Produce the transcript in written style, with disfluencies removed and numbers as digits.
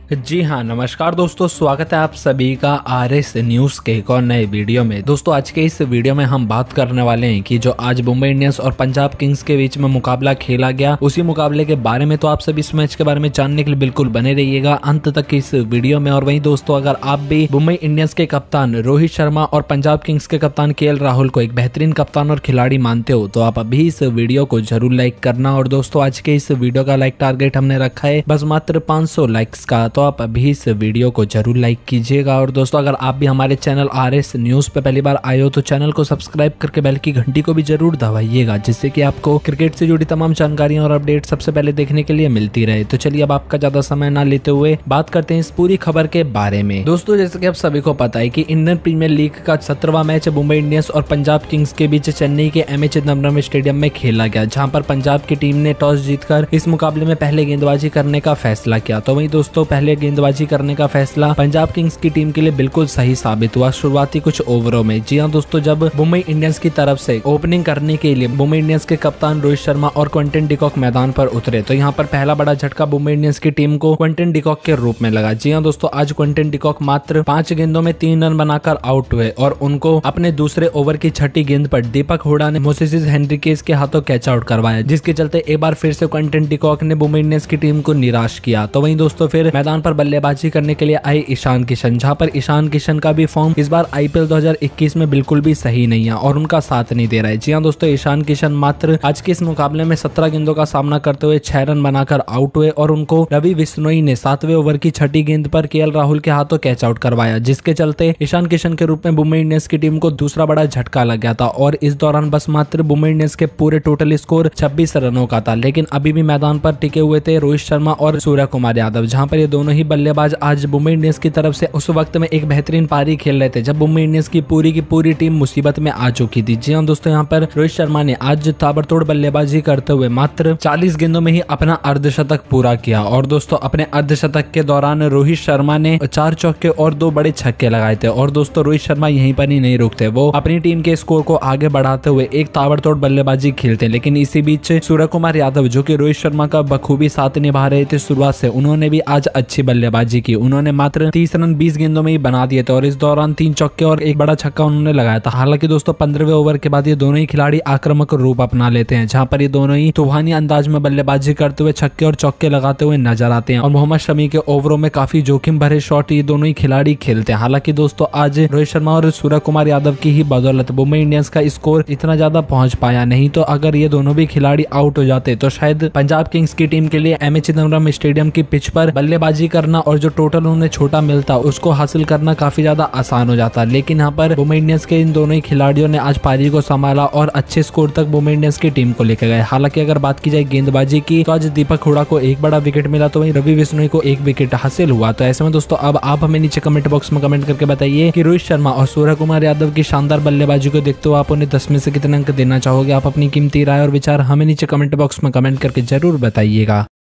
जी हाँ, नमस्कार दोस्तों, स्वागत है आप सभी का आरएस न्यूज के एक और नए वीडियो में। दोस्तों आज के इस वीडियो में हम बात करने वाले हैं कि जो आज मुंबई इंडियंस और पंजाब किंग्स के बीच में मुकाबला खेला गया, उसी मुकाबले के बारे में। तो आप सभी इस मैच के बारे में जानने के लिए बिल्कुल बने रहिएगा अंत तक इस वीडियो में। और वहीं दोस्तों, अगर आप भी मुंबई इंडियंस के कप्तान रोहित शर्मा और पंजाब किंग्स के कप्तान केएल राहुल को एक बेहतरीन कप्तान और खिलाड़ी मानते हो तो आप अभी इस वीडियो को जरूर लाइक करना। और दोस्तों आज के इस वीडियो का लाइक टारगेट हमने रखा है बस मात्र 500 लाइक्स का, तो आप अभी इस वीडियो को जरूर लाइक कीजिएगा। और दोस्तों अगर आप भी हमारे चैनल आरएस न्यूज पे पहली बार आए हो तो चैनल को सब्सक्राइब करके बेल की घंटी को भी जरूर दबाइएगा, जिससे कि आपको क्रिकेट से जुड़ी तमाम जानकारियां और अपडेट सबसे पहले देखने के लिए मिलती रहे। तो चलिए अब आपका ज्यादा समय ना लेते हुए बात करते हैं इस पूरी खबर के बारे में। दोस्तों जैसे कि आप सभी को पता है कि इंडियन प्रीमियर लीग का 17वां मैच मुंबई इंडियंस और पंजाब किंग्स के बीच चेन्नई के एमए चिदंबरम स्टेडियम में खेला गया, जहां पर पंजाब की टीम ने टॉस जीतकर इस मुकाबले में पहले गेंदबाजी करने का फैसला किया। तो वहीं दोस्तों पहले गेंदबाजी करने का फैसला पंजाब किंग्स की टीम के लिए बिल्कुल सही साबित हुआ शुरुआती कुछ ओवरों में। जी हाँ दोस्तों, जब मुंबई इंडियंस की तरफ से ओपनिंग करने के लिए मुंबई इंडियंस के कप्तान रोहित शर्मा और क्विंटन डिकॉक मैदान पर उतरे तो यहाँ पर पहला बड़ा झटका मुंबई इंडियंस की टीम को क्विंटन डिकॉक के रूप में लगा। जी हाँ दोस्तों, आज क्विंटन डिकॉक मात्र 5 गेंदों में 3 रन बनाकर आउट हुए और उनको अपने दूसरे ओवर की छठी गेंद पर दीपक हुडा ने मोसेस हेनरिकेज के हाथों कैच आउट करवाया, जिसके चलते एक बार फिर से क्विंटन डिकॉक ने मुंबई इंडियंस की टीम को निराश किया। तो वहीं दोस्तों फिर मैदान पर बल्लेबाजी करने के लिए आए ईशान किशन, जहां पर ईशान किशन का भी फॉर्म इस बार आईपीएल 2021 में बिल्कुल भी सही नहीं है और उनका साथ नहीं दे रहा है। जी हां दोस्तों, ईशान किशन मात्र आज के इस मुकाबले में 17 गेंदों का सामना करते हुए 6 रन बनाकर आउट हुए और उनको रवि बिश्नोई ने 7वें ओवर की छठी गेंद पर केएल राहुल के हाथों कैच आउट करवाया, जिसके चलते ईशान किशन के रूप में मुंबई इंडियंस की टीम को दूसरा बड़ा झटका लग गया था। और इस दौरान बस मात्र मुंबई इंडियंस के पूरे टोटल स्कोर 26 रनों का था, लेकिन अभी भी मैदान पर टिके हुए थे रोहित शर्मा और सूर्य कुमार यादव, जहां पर ये दोनों ही बल्लेबाज आज मुंबई इंडियंस की तरफ से उस वक्त में एक बेहतरीन पारी खेल रहे थे जब मुंबई इंडियंस की पूरी टीम मुसीबत में आ चुकी थी। जी हां दोस्तों, यहाँ पर रोहित शर्मा ने आज ताबड़तोड़ बल्लेबाजी करते हुए मात्र 40 गेंदों में ही अपना अर्धशतक पूरा किया। और दोस्तों अपने अर्धशतक के दौरान रोहित शर्मा ने 4 चौके और 2 बड़े छक्के लगाए थे। और दोस्तों रोहित शर्मा यहीं पर ही नहीं रुकते, वो अपनी टीम के स्कोर को आगे बढ़ाते हुए एक ताबड़तोड़ बल्लेबाजी खेलते। लेकिन इसी बीच सूर्य कुमार यादव, जो कि रोहित शर्मा का बखूबी साथ निभा रहे थे शुरुआत से, उन्होंने भी आज अच्छी बल्लेबाजी की। उन्होंने मात्र 30 रन 20 गेंदों में ही बना दिए थे और इस दौरान 3 चौके और एक बड़ा छक्का उन्होंने लगाया था। हालांकि दोस्तों 15वें ओवर के बाद ये दोनों ही खिलाड़ी आक्रामक रूप अपना लेते हैं, जहां पर ये दोनों ही तूफानी अंदाज में बल्लेबाजी करते हुए छक्के और चौके लगाते हुए नजर आते हैं। और मोहम्मद शमी के ओवरों में काफी जोखिम भरे शॉट ये दोनों ही खिलाड़ी खेलते हैं। हालांकि दोस्तों आज रोहित शर्मा और सूर्य कुमार यादव की ही बदौलत मुंबई इंडियंस का स्कोर इतना ज्यादा पहुंच पाया, नहीं तो अगर ये दोनों भी खिलाड़ी आउट हो जाते तो शायद पंजाब किंग्स की टीम के लिए एमए चिदंबरम स्टेडियम की पिच पर बल्लेबाजी करना और जो टोटल उन्हें छोटा मिलता उसको हासिल करना काफी ज्यादा आसान हो जाता। लेकिन यहाँ पर मुंबई इंडियंस के इन दोनों ही खिलाड़ियों ने आज पारी को संभाला और अच्छे स्कोर तक मुंबई इंडियंस की टीम को लेकर गए। हालांकि अगर बात की जाए गेंदबाजी की तो आज दीपक हुडा को एक बड़ा विकेट मिला, तो वहीं रवि बिश्नोई को एक विकेट हासिल हुआ। तो ऐसे में दोस्तों अब आप हमें नीचे कमेंट बॉक्स में कमेंट करके बताइए कि रोहित शर्मा और सूर्य कुमार यादव की शानदार बल्लेबाजी को देखते हुए आप उन्हें 10 में से कितने अंक देना चाहोगे। आप अपनी कीमती राय और विचार हमें नीचे कमेंट बॉक्स में कमेंट करके जरूर बताइएगा।